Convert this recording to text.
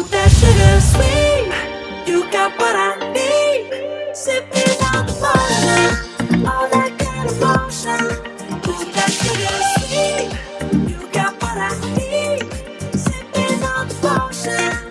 that sugar sweet, you got what I need. Sipping on the potion, all that good emotion. Ooh, that sugar sweet, you got what I need. Sipping on the potion.